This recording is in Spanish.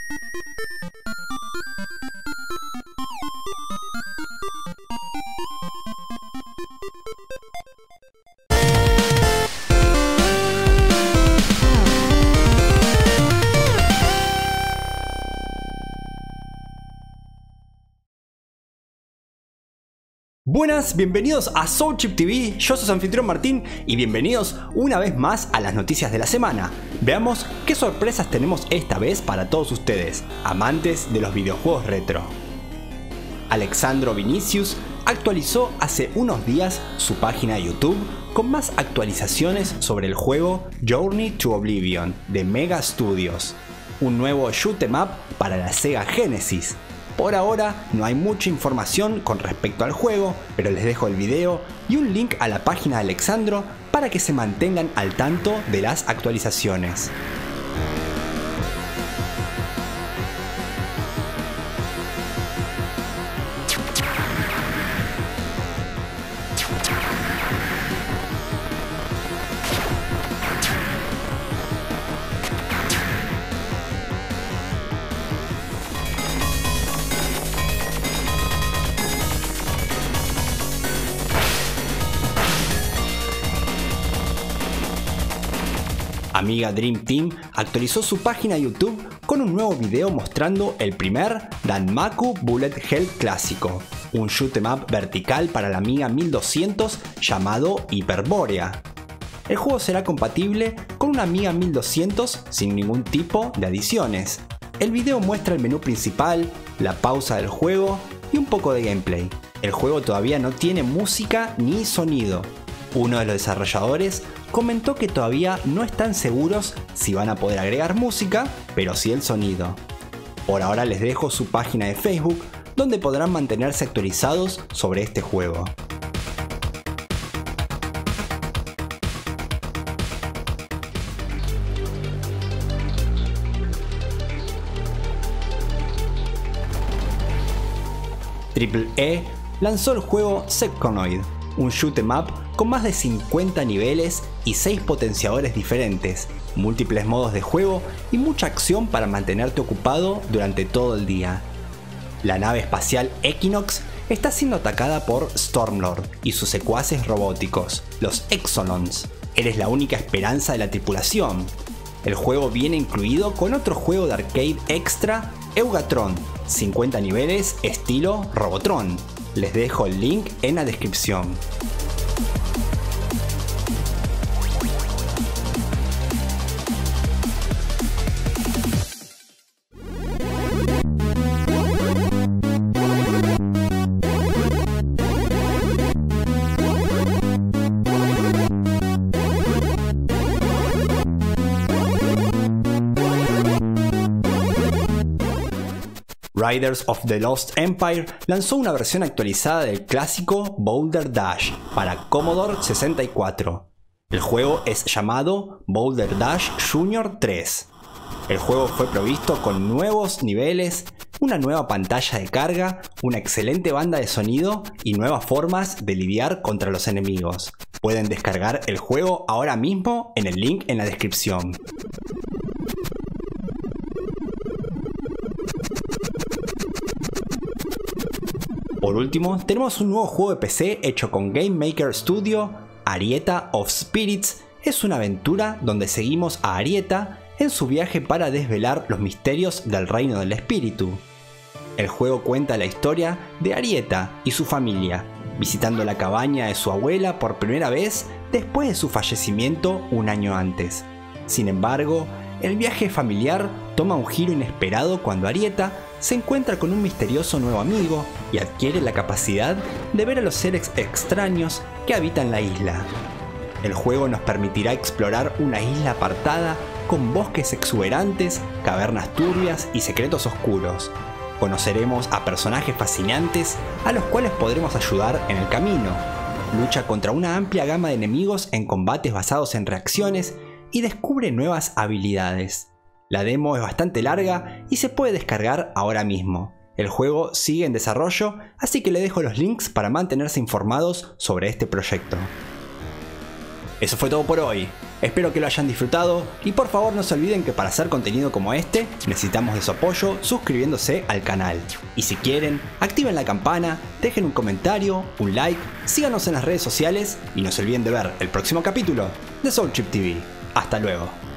Buenas, bienvenidos a Soulchip TV, yo soy su anfitrión Martín y bienvenidos una vez más a las noticias de la semana. Veamos qué sorpresas tenemos esta vez para todos ustedes, amantes de los videojuegos retro. Alexandro Vinicius actualizó hace unos días su página de YouTube con más actualizaciones sobre el juego Journey to Oblivion de Mega Studios, un nuevo shoot 'em up para la Sega Genesis. Por ahora no hay mucha información con respecto al juego, pero les dejo el video y un link a la página de Alexandro para que se mantengan al tanto de las actualizaciones. Amiga Dream Team actualizó su página de YouTube con un nuevo video mostrando el primer Danmaku Bullet Hell clásico, un shoot 'em up vertical para la Amiga 1200 llamado Hyperborea. El juego será compatible con una Amiga 1200 sin ningún tipo de adiciones. El video muestra el menú principal, la pausa del juego y un poco de gameplay. El juego todavía no tiene música ni sonido. Uno de los desarrolladores comentó que todavía no están seguros si van a poder agregar música, pero sí el sonido. Por ahora les dejo su página de Facebook, donde podrán mantenerse actualizados sobre este juego. AAA lanzó el juego Psychonoid, un shoot 'em up con más de 50 niveles y 6 potenciadores diferentes, múltiples modos de juego y mucha acción para mantenerte ocupado durante todo el día. La nave espacial Equinox está siendo atacada por Stormlord y sus secuaces robóticos, los Exolons. Eres la única esperanza de la tripulación. El juego viene incluido con otro juego de arcade extra, Eugatron, 50 niveles estilo Robotron. Les dejo el link en la descripción. Riders of the Lost Empire lanzó una versión actualizada del clásico Boulder Dash para Commodore 64. El juego es llamado Boulder Dash Junior 3. El juego fue provisto con nuevos niveles, una nueva pantalla de carga, una excelente banda de sonido y nuevas formas de lidiar contra los enemigos. Pueden descargar el juego ahora mismo en el link en la descripción. Por último, tenemos un nuevo juego de PC hecho con Game Maker Studio, Arieta of Spirits. Es una aventura donde seguimos a Arieta en su viaje para desvelar los misterios del reino del espíritu. El juego cuenta la historia de Arieta y su familia, visitando la cabaña de su abuela por primera vez después de su fallecimiento un año antes. Sin embargo, el viaje familiar toma un giro inesperado cuando Arieta se encuentra con un misterioso nuevo amigo y adquiere la capacidad de ver a los seres extraños que habitan la isla. El juego nos permitirá explorar una isla apartada con bosques exuberantes, cavernas turbias y secretos oscuros. Conoceremos a personajes fascinantes a los cuales podremos ayudar en el camino. Lucha contra una amplia gama de enemigos en combates basados en reacciones y descubre nuevas habilidades. La demo es bastante larga y se puede descargar ahora mismo. El juego sigue en desarrollo, así que le dejo los links para mantenerse informados sobre este proyecto. Eso fue todo por hoy. Espero que lo hayan disfrutado y por favor no se olviden que para hacer contenido como este necesitamos de su apoyo suscribiéndose al canal. Y si quieren, activen la campana, dejen un comentario, un like, síganos en las redes sociales y no se olviden de ver el próximo capítulo de Soul Chip TV. Hasta luego.